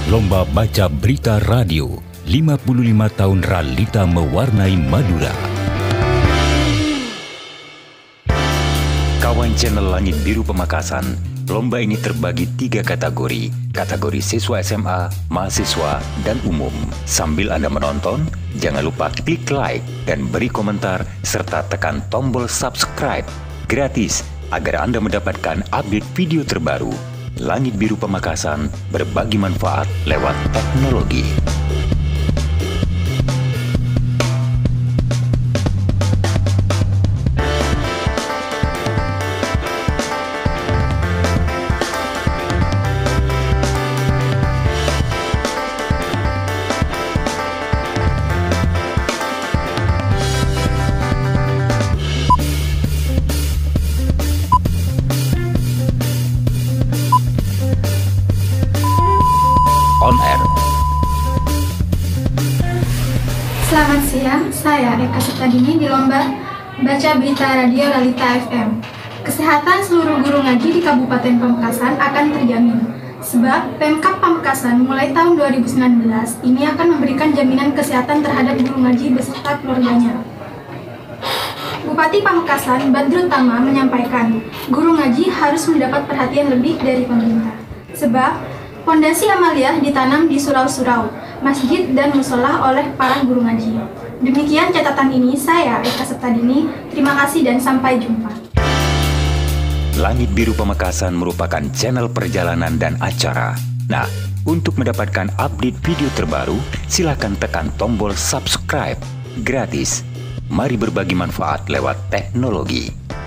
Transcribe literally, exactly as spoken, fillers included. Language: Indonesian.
Lomba Baca Berita Radio, lima puluh lima tahun realita mewarnai Madura. Kawan channel Langit Biru Pamekasan, lomba ini terbagi tiga kategori. Kategori siswa S M A, mahasiswa, dan umum. Sambil Anda menonton, jangan lupa klik like dan beri komentar, serta tekan tombol subscribe gratis agar Anda mendapatkan update video terbaru. Langit Biru Pamekasan, berbagi manfaat lewat teknologi. On air. Selamat siang, saya Eka Septadini di lomba Baca Berita Radio Realita F M. Kesehatan seluruh guru ngaji di Kabupaten Pamekasan akan terjamin, sebab Pemkab Pamekasan mulai tahun dua ribu sembilan belas ini akan memberikan jaminan kesehatan terhadap guru ngaji beserta keluarganya. Bupati Pamekasan Badrun Tama menyampaikan, guru ngaji harus mendapat perhatian lebih dari pemerintah, sebab fondasi amaliyah ditanam di surau-surau, masjid, dan musola oleh para guru ngaji. Demikian catatan ini, saya Eka Septadini. Terima kasih dan sampai jumpa. Langit Biru Pamekasan merupakan channel perjalanan dan acara. Nah, untuk mendapatkan update video terbaru, silakan tekan tombol subscribe gratis. Mari berbagi manfaat lewat teknologi.